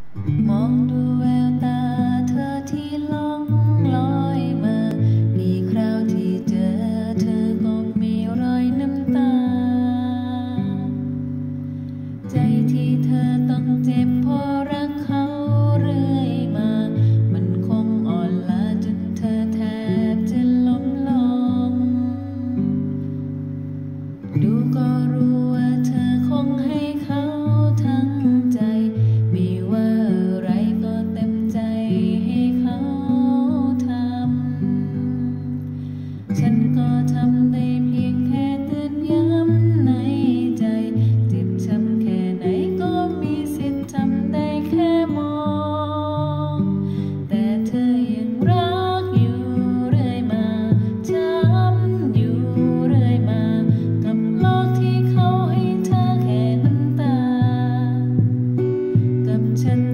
มองดูแววตาเธอที่ล่องลอยมากี่คราวที่เจอเธอก็มีรอยน้ำตาใจที่เธอต้องเจ็บเพราะรักเขาเรื่อยมามันคงอ่อนล้าจนเธอแทบจะล้มลงดูก็รู้ว่าเธอคงให้เขาทั้งใจไม่ว่าอะไรก็เต็มใจให้เขาทำฉันก็ทำได้เพียงแค่เตือนย้ำในใจเจ็บช้ำแค่ไหนก็มีสิทธิ์ทำได้แค่มองแต่เธอยังรักอยู่เรื่อยมาช้ำอยู่เรื่อยมากับโลกที่เขาให้เธอแค่น้ำตากับฉัน